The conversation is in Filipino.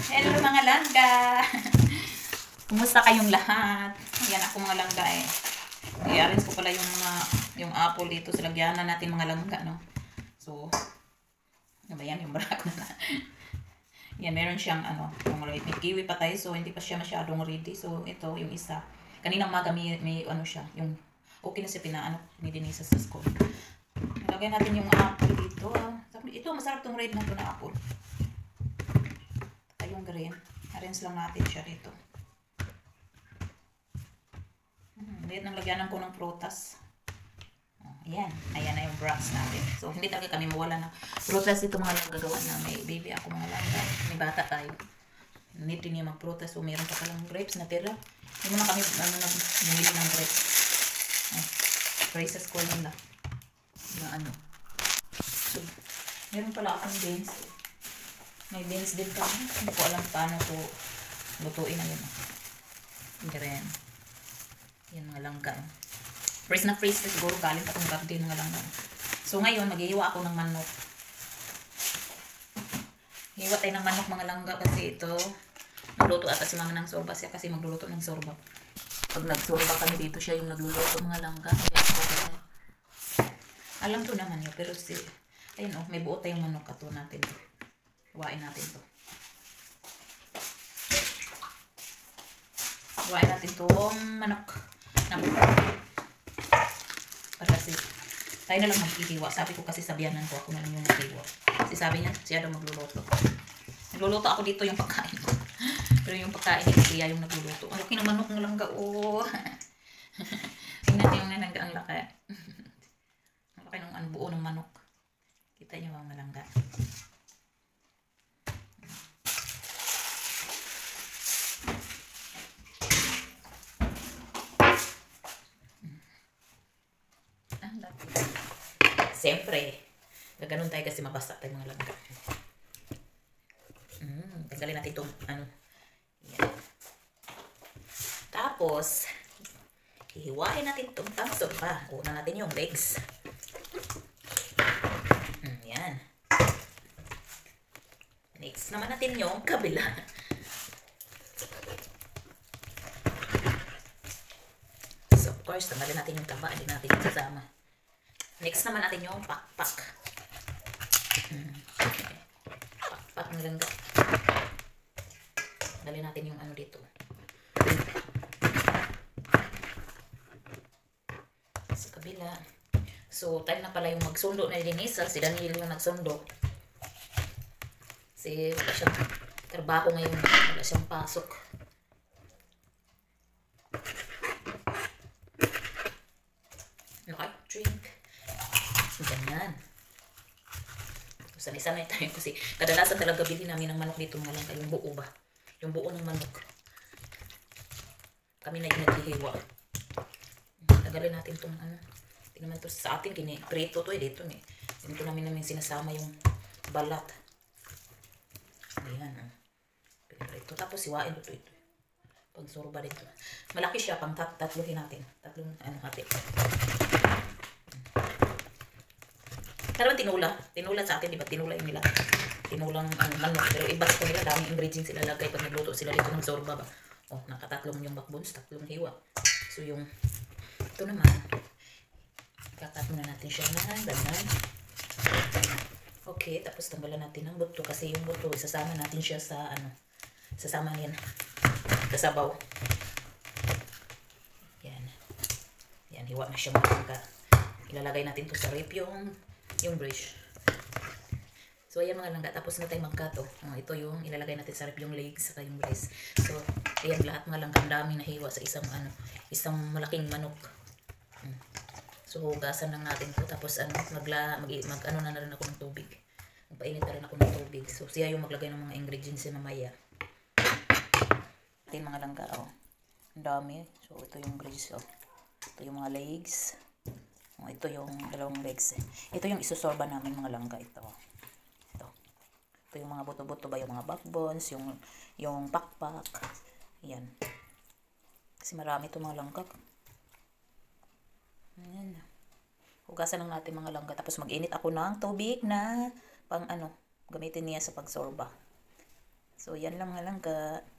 Hello mga langga! Kumusta kayong lahat? Ayan ako mga langga eh. I-arrange ko pala yung apple dito sa lagyanan natin mga langga, no? So, ano ba yan? Yung brak na. Yan, meron siyang may kiwi pa tayo, so hindi pa siya masyadong ready. So, ito yung isa. Kaninang maga may ano siya, yung okay na siya ni Denisa sa school. Ilagay natin yung apple dito. Ito, masarap tong red na ito na apple. Yung green. Arrange lang natin siya dito. Liit nang lagyanan ko ng prutas. Ayan. Ayan na yung brats natin. So, hindi talaga kami mawala ng prutas dito mga gagawa na. May baby ako mga langga. May bata tayo. Need din niya magprutas. So, mayroon pa palang grapes na tira. Hindi mo na kami bumili ng grapes. Prices ko nila. Na So, meron pala akong beans. May beans din kami. Hindi ko alam paano ko lutuin na yun. Hindi rin. Yan mga langga. Freeze na freeze. Siguro galing pa itong garden mga langga. So ngayon, maghihiwa ako ng manok. Hiwa tayo ng manok mga langga kasi ito nagluto ata si mama ng sorba siya kasi magluluto ng sorba. Pag nagsorba kami dito siya yung nagluluto mga langga. Alam to naman yun. Pero ayun may buo tayong manok. Ato natin to. Huwain natin to. Huwain natin itong manok. Para kasi tayo na lang maghihiwa. Sabi ko kasi sabihanan ko ako na lang yung maghihiwa. Kasi sabi niya siya daw magluluto. Nagluluto ako dito yung pagkain ko. Pero yung pagkain ni siya yung nagluluto. Ang laki ng manok ng langga. Oh. Tingnan niyo yung nalangga ang laki. Ang laki ng buo ng manok. Kita niyo mga malangga. Siyempre, gaganon tayo kasi mabasa tayo mga langga. Tanggalin natin itong yan. Tapos, hihiwain natin itong tangsod pa. Una natin yung legs. Yan. Next naman natin yung kabila. So, of course, tanggalin natin yung taba. Hindi natin yung sasama. Next naman natin yung pakpak. Pakpak ng langga. Tanggalin natin yung dito. Sa kabila. So, time na pala yung magsundo na Denisa. Si Daniel yung nagsundo. Kasi wala siyang trabaho ngayon. Wala siyang pasok. Okay, drink. Ganyan. Sanay-sanay tayo kasi kadalasan talaga bilhin namin ng manok dito mga langga. Yung buo ba? Yung buo ng manok. Kami na yung naghihiwa. Tagalin natin itong Hindi naman to sa atin. Prito to dito eh. Dito namin sinasama yung balat. Ayan. Prito. Tapos siwain ito. Pag sorba dito. Malaki siya pang tatluhin natin. Tatlong hati. Pero tinula sa atin, di ba? Tinula yung nila. Tinulang manok. Pero iba sa kanila, daming ingredients sila lagay pag nagluto sila dito ng sorba ba. Oh, nakatatlong yung backbones, tatlong hiwa. So yung, ito naman, kakat muna natin siya na ganyan. Okay, tapos tanggalan natin ng buto kasi yung buto, isasama natin siya sa sasama yan. Sa sabaw. Yan. Yan, hiwa na siya mga. Ilalagay natin to sa rip yung brush. So, ayan mga langga. Tapos na tayo magkato. Ito yung ilalagay natin sa rip yung legs saka yung breast. So, ayan lahat mga langga. Ang daming nahiwa sa isang malaking manok. So, hugasan lang natin to. Tapos, na rin ako ng tubig. Magpainit na rin ako ng tubig. So, siya yung maglagay ng mga ingredients na mamaya. Atin mga langga. Ang dami. So, ito yung breast. Ito yung mga legs. Ito yung dalawang legs. Ito yung isusorba namin mga langga. Ito yung mga buto-buto ba, yung mga backbones, yung pakpak. Ayan. Kasi marami ito mga langga. Ayan. Hugasan lang natin mga langga. Tapos mag-init ako ng tubig na pang gamitin niya sa pagsorba. So, yan lang mga langga.